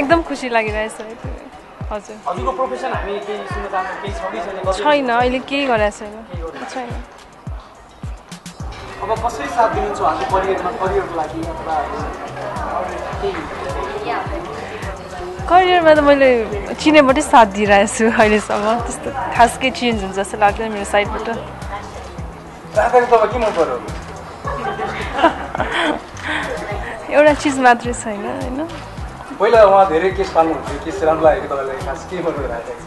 एकदम खुसी लागिरहेछ हजुर हजुरको प्रोफेसन हामी केही सुन्न चाहन्छौँ केही छ कि छैन छैन अहिले केही गरेको छैन अब कसरी साथ दिनुहुन्छ हाम्रो करियरको लागि अथवा करियरमा त मैले चिनेबाटै साथ दिइरहेको छु अहिलेसम्म त्यस्तो खास केही चेन्ज हुन्छ जस्तो लाग्दैन मेरो साइडबाट एउटा चिज मात्रै छैन होइन पहिला उहाँ धेरै केस पाल्नुहुन्थ्यो केस राम्रो लागेको तपाईँलाई खास के मन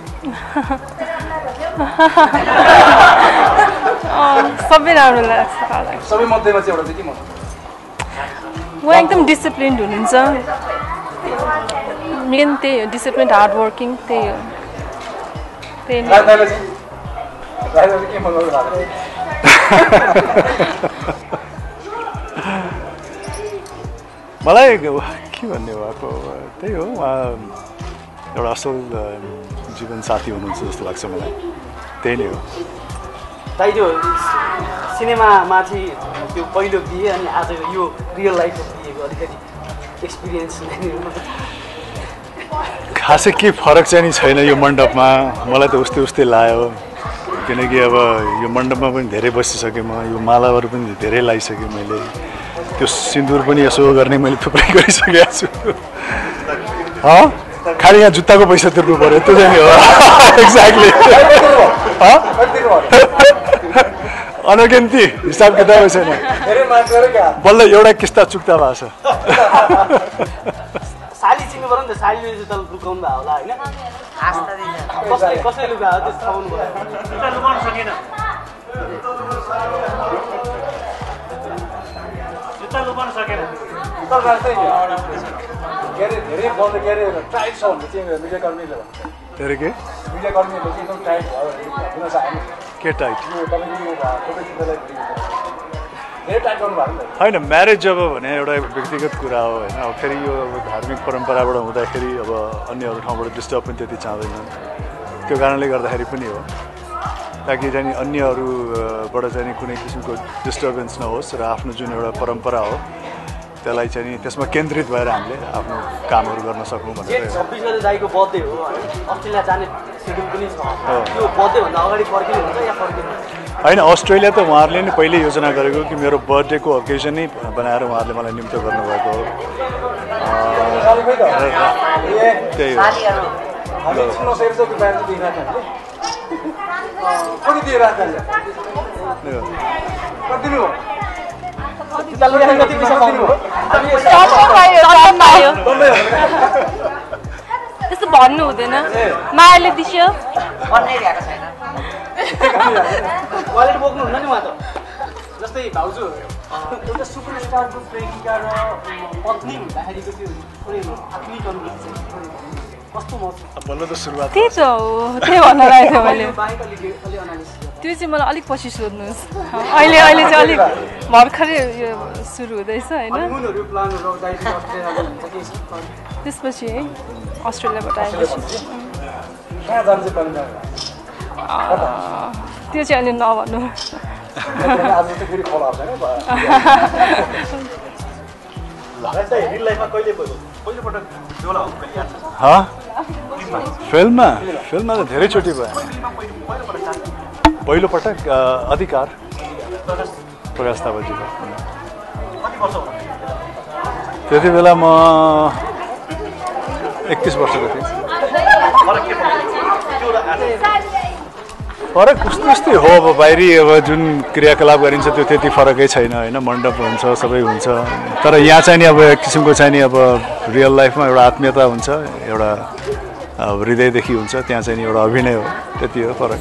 सबै राम्रो लाग्छ सबै मध्येमा चाहिँ एउटा चाहिँ के मन उहाँ एकदम डिसिप्लिन्ड हुनुहुन्छ मेन त्यही हो डिसिप्लिन हार्ड वर्किङ त्यही हो मलाई के भन्ने भएको त्यही हो उहाँ एउटा असल जीवन साथी हुनुहुन्छ जस्तो लाग्छ मलाई त्यही नै हो दाइ त्यो सिनेमामा चाहिँ त्यो पहिलो बिहे अनि आज यो रियल लाइफको बिहेको अलिकति एक्सपिरियन्स खासै के फरक चाहिँ नि छैन यो मण्डपमा मलाई त उस्तै लाग्यो किनकि अब यो मण्डपमा पनि धेरै बसिसकेँ म यो मालाहरू पनि धेरै लगाइसकेँ मैले त्यो सिन्दुर पनि यसो गर्ने मैले थुप्रै गरिसकेको छु खालि यहाँ जुत्ताको पैसा तिर्नु पऱ्यो त्यो चाहिँ हो एक्ज्याक्टली अनगिन्ती हिसाब किताबै छैन बल्ल एउटा किस्ता चुक्ता भएको छ साली चिन्नु पर्यो नि त सालीले चाहिँ त लुकाउनु भएको होला होइन कसले लुकायो त्यो थाउनु भयो जुत्ता लुकाउन सकेन जुत्ता लुकाउन सकेन धेरै बन्द के अरे टाइट छ भने चाहिँ मिडियाकर्मीले भन्छ धेरै के मिडियाकर्मीले चाहिँ एकदम टाइट भयो हुन सक्दैन के टाइट होइन म्यारेज जब भने एउटा व्यक्तिगत कुरा हो होइन अब फेरि यो अब धार्मिक परम्पराबाट हुँदाखेरि अब अन्य अरू ठाउँबाट डिस्टर्ब पनि त्यति चाहँदैन त्यो कारणले गर्दाखेरि पनि हो ताकि चाहिँ अन्यहरूबाट चाहिँ कुनै किसिमको डिस्टर्बेन्स नहोस् र आफ्नो जुन एउटा परम्परा हो त्यसलाई चाहिँ त्यसमा केन्द्रित भएर हामीले आफ्नो कामहरू गर्न सकौँ भनेर 26 गते दाइको बर्थडे हो अस्ट्रेलिया जाने सेड्युल पनि छ त्यो बर्थडे भन्दा अगाडि फर्किनु हुन्छ या फर्किनु होइन अस्ट्रेलिया त उहाँहरूले नै पहिले योजना गरेको कि मेरो बर्थडेको ओकेजन नै बनाएर उहाँहरूले मलाई निम्तो गर्नुभएको हो त्यही हो त्यस्तो भन्नु हुँदैन मायाले दिस्यो वालेट बोक्नुहुन्न नि उहाँ त जस्तै भाउजू एउटा सुपरस्टारको प्रेमिका र पत्नी हुँदाखेरिको त्यो आफ्नै कन्भिन्स कस्तो बल्ल त सुरुवात त्यही त हो त्यही भन्न लागेको थियो मैले त्यो चाहिँ मलाई अलिक पछि सोध्नुहोस् अहिले चाहिँ अलिक भर्खरै यो सुरु हुँदैछ होइन त्यसपछि है अस्ट्रेलियाबाट आएपछि त्यो चाहिँ अहिले नभन्नु फिल्ममा त धेरैचोटि भयो पहिलोपटक अधिकार प्रकाश थापाजीको त्यति बेला म 31 वर्षको थिएँ फरक उस्तै हो अब बाहिरी अब जुन क्रियाकलाप गरिन्छ त्यो त्यति फरकै छैन होइन मण्डप हुन्छ सबै हुन्छ तर यहाँ चाहिँ नि अब एक किसिमको चाहिँ नि अब रियल लाइफमा एउटा आत्मीयता हुन्छ एउटा हृदयदेखि हुन्छ त्यहाँ चाहिँ नि एउटा अभिनय हो त्यति हो फरक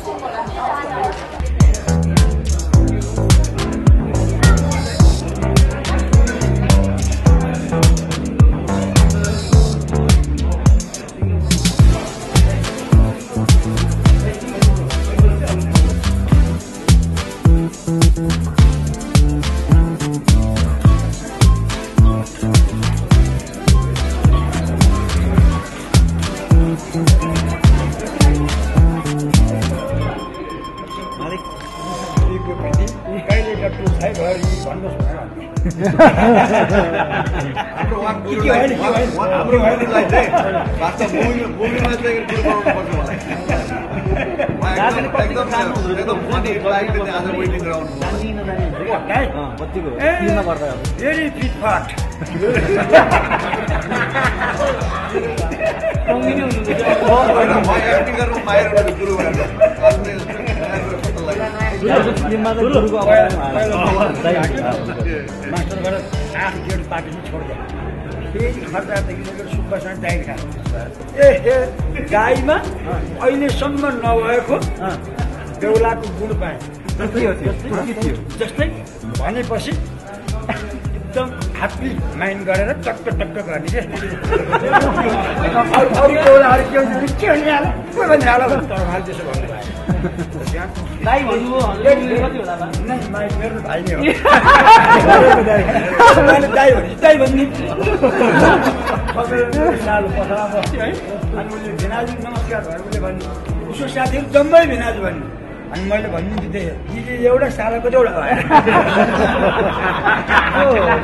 कहिले भन्नुहोस् मास्टरबाट 8 गेट पार्टी छोड्दै फेरि खतरादेखि लिएर सुब्बासँग डाइट खानु ए गाईमा अहिलेसम्म नभएको बेहुलाको गुण पाएँ जस्तै भनेपछि एकदम ह्याप्पी माइन्ड गरेर टक्क टक्क गर्ने के अरू बेहुलाहरू के हुन्छ के भनिहाल को भनिहाल तर त्यसो भन्नु दाइ भन्नु मेरो भाइ नै हो मैले दाइ भन्ने साल पसला बस्थ्यो है अनि उसले भिनाजु नमस्कार भनेर उसले भन्नु उसको साथीहरू जम्मै भिनाजु भन्नु अनि मैले भनिदिन्छु त्यही एउटा सालको एउटा